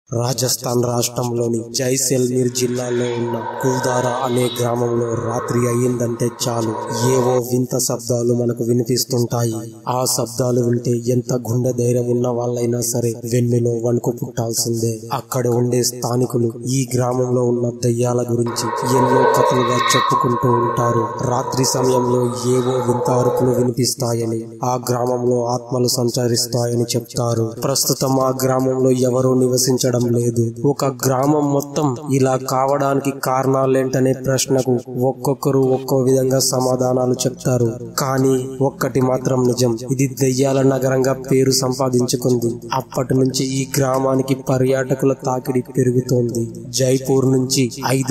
రాజస్థాన్ రాష్ట్రంలోని జైసల్మీర్ జిల్లాలో ఉన్న కుల్దారా అనే గ్రామంలో రాత్రి అయ్యిందంటే చాలు ఏవో వింత శబ్దాలు మనకు వినిపిస్తుంటాయి. ఆ శబ్దాలు వింటే ఎంత గుండె ధైర్యం ఉన్న వాళ్ళైనా సరే వెన్నులో వణుకు పుట్టాల్సిందే. అక్కడ ఉండే స్థానికులు ఈ గ్రామంలో ఉన్న దయ్యాల గురించి ఎన్నో కథలుగా చెప్పుకుంటూ ఉంటారు. రాత్రి సమయంలో ఏవో వింత అరుపులు వినిపిస్తాయని, ఆ గ్రామంలో ఆత్మలు సంచరిస్తాయని చెప్తారు. ప్రస్తుతం ఆ గ్రామంలో ఎవరూ నివసించడం లేదు. ఒక గ్రామం మొత్తం ఇలా కావడానికి కారణాలేంటనే ప్రశ్నకు ఒక్కొక్కరు ఒక్కో విధంగా సమాధానాలు చెప్తారు. కానీ ఒక్కటి మాత్రం నిజం, ఇది దెయ్యాల నగరంగా పేరు సంపాదించుకుంది. అప్పటి నుంచి ఈ గ్రామానికి పర్యాటకుల తాకిడి పెరుగుతోంది. జైపూర్ నుంచి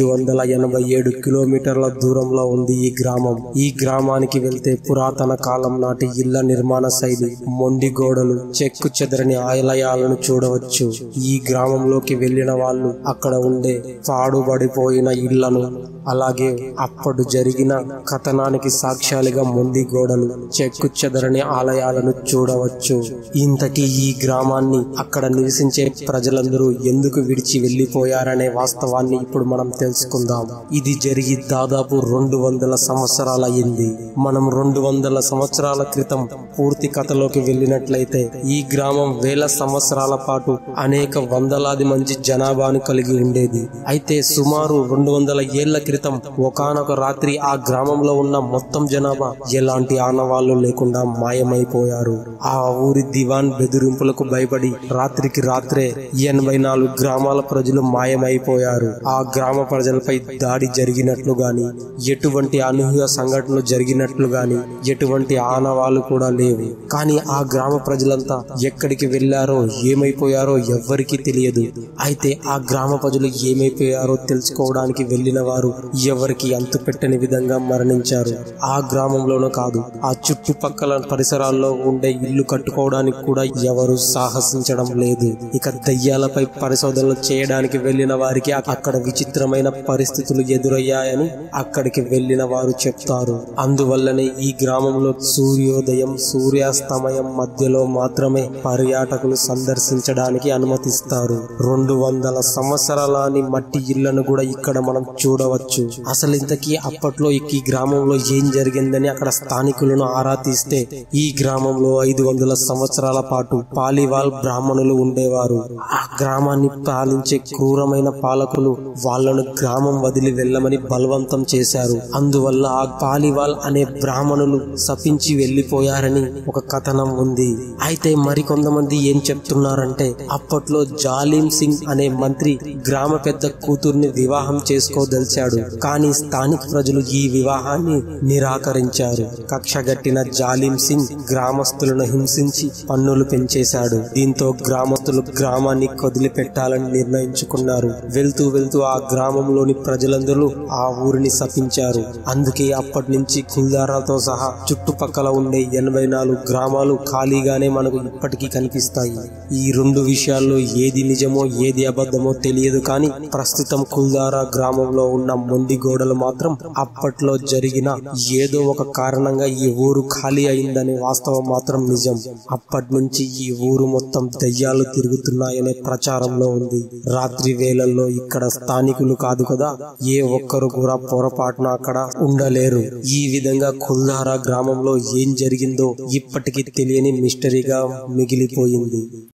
587 కిలోమీటర్ల దూరంలో ఉంది ఈ గ్రామం. ఈ గ్రామానికి వెళ్తే పురాతన కాలం నాటి ఇళ్ల నిర్మాణ శైలి, మొండి గోడలు, చెక్కు చెదరని ఆలయాలను చూడవచ్చు. ఈ గ్రామంలోకి వెళ్లిన వాళ్ళు అక్కడ ఉండే పాడుబడిపోయిన ఇళ్లను, అలాగే అప్పుడు జరిగిన కథనానికి సాక్ష్యాలుగా మొండి గోడలు, చెక్కు చెదరని ఆలయాలను చూడవచ్చు. ఇంతకీ ఈ గ్రామాన్ని అక్కడ నివసించే ప్రజలందరూ ఎందుకు విడిచి వెళ్లిపోయారనే వాస్తవాన్ని ఇప్పుడు మనం తెలుసుకుందాం. ఇది జరిగి దాదాపు 200 సంవత్సరాలయ్యింది. మనం 200 సంవత్సరాల క్రితం పూర్తి కథలోకి వెళ్ళినట్లయితే ఈ గ్రామం వేల సంవత్సరాల పాటు అనేక వందలాది మంది జనాభాను కలిగి ఉండేది. అయితే సుమారు 200 ఏళ్ల క్రితం ఒకానొక రాత్రి ఆ గ్రామంలో ఉన్న మొత్తం జనాభా ఎలాంటి ఆనవాళ్లు లేకుండా మాయమైపోయారు. ఆ ఊరి దివాన్ బెదిరింపులకు భయపడి రాత్రికి రాత్రే 84 గ్రామాల ప్రజలు మాయమైపోయారు. ఆ గ్రామ ప్రజలపై దాడి జరిగినట్లు గాని, ఎటువంటి అనూహ్య సంఘటనలు జరిగినట్లు గాని ఎటువంటి ఆనవాళ్లు కూడా లేవు. కానీ ఆ గ్రామ ప్రజలంతా ఎక్కడికి వెళ్లారో, ఏమైపోయారో ఎవ్వరికీ తెలియదు. అయితే ఆ గ్రామ ప్రజలు ఏమైపోయారో తెలుసుకోవడానికి వెళ్లిన వారు ఎవరికి అంతు పెట్టని విధంగా మరణించారు. ఆ గ్రామంలోనూ కాదు, ఆ చుట్టుపక్కల పరిసరాల్లో ఉండే ఇల్లు కట్టుకోవడానికి కూడా ఎవరు సాహసించడం లేదు. ఇక దయ్యాలపై పరిశోధనలు చేయడానికి వెళ్లిన వారికి అక్కడ విచిత్రమైన పరిస్థితులు ఎదురయ్యాయని అక్కడికి వెళ్లిన వారు చెప్తారు. అందువల్లనే ఈ గ్రామంలో సూర్యోదయం, సూర్యాస్తమయం మధ్యలో మాత్రమే పర్యాటకులు సందర్శించడానికి అనుమతిస్తారు. 200 సంవత్సరాలని మట్టి ఇళ్లను కూడా ఇక్కడ మనం చూడవచ్చు. అసలు ఇంతకీ అప్పట్లో ఈ గ్రామంలో ఏం జరిగిందని అక్కడ స్థానికులను ఆరా తీస్తే, ఈ గ్రామంలో 500 సంవత్సరాల పాటు పాలివాల్ బ్రాహ్మణులు ఉండేవారు. ఆ గ్రామాన్ని పాలించే క్రూరమైన పాలకులు వాళ్లను గ్రామం వదిలి వెళ్లమని బలవంతం చేశారు. అందువల్ల ఆ పాలివాల్ అనే బ్రాహ్మణులు శపించి వెళ్లిపోయారని ఒక కథనం ఉంది. అయితే మరికొంతమంది ఏం చెప్తున్నారంటే, అప్పట్లో జాలిం సింగ్ అనే మంత్రి గ్రామ పెద్ద కూతుర్ని వివాహం చేసుకోదలిచాడు. కానీ స్థానిక ప్రజలు ఈ వివాహాన్ని నిరాకరించారు. కక్షగట్టిన జాలిం సింగ్ గ్రామస్తులను హింసించి పన్నులు పెంచేశాడు. దీంతో గ్రామస్తులు గ్రామాన్ని వదిలిపెట్టాలని నిర్ణయించుకున్నారు. వెళ్తూ వెళ్తూ ఆ గ్రామంలోని ప్రజలందరూ ఆ ఊరిని శపించారు. అందుకే అప్పటి నుంచి కుల్దారాతో సహా చుట్టుపక్కల ఉండే 84 గ్రామాలు ఖాళీగానే మనకు ఇప్పటికీ కనిపిస్తాయి. ఈ 2 విషయాల్లో ఏది నిజమో ఏది అబద్ధమో తెలియదు. కానీ ప్రస్తుతం కుల్దారా గ్రామంలో ఉన్న మొండి గోడలు మాత్రం అప్పట్లో జరిగిన ఏదో ఒక కారణంగా ఈ ఊరు ఖాళీ అయిందనే వాస్తవం మాత్రం నిజం. అప్పటి నుంచి ఈ ఊరు మొత్తం దయ్యాలు తిరుగుతున్నాయనే ప్రచారంలో ఉంది. రాత్రి వేళల్లో ఇక్కడ స్థానికులు కాదు కదా, ఏ ఒక్కరు కూడా పొరపాటున అక్కడ ఉండలేరు. ఈ విధంగా కుల్దారా గ్రామంలో ఏం జరిగిందో ఇప్పటికీ తెలియని మిస్టరీగా మిగిలిపోయింది.